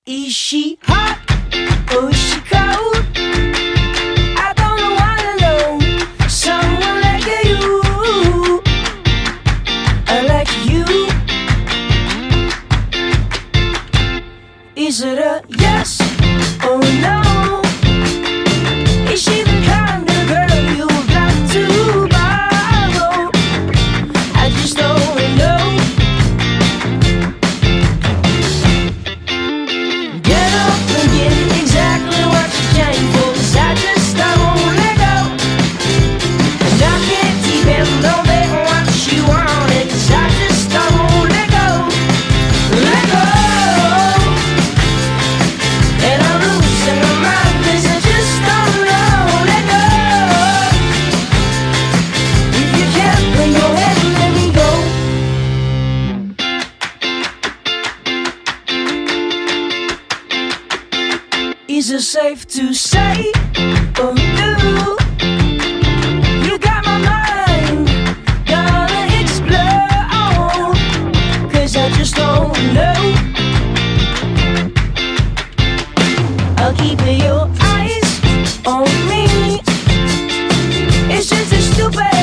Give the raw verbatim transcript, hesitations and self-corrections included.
Is she hot or is she cold? I don't wanna know. Someone like you, I like you. Is it a yes or a no? Is she the kind of girl you've got to borrow? I just don't know. Get up and get exactly what you came for, 'cause I just don't let go. And I can't depend on that what you wanted, 'cause I just don't let go. Let go. And I'm losing my mind 'cause I just don't know. Let go. If you can't, then go ahead and let me go. Is it safe to say, oh no, you got my mind gonna explode, 'cause I just don't know. I'll keep your eyes on me. It's just a stupid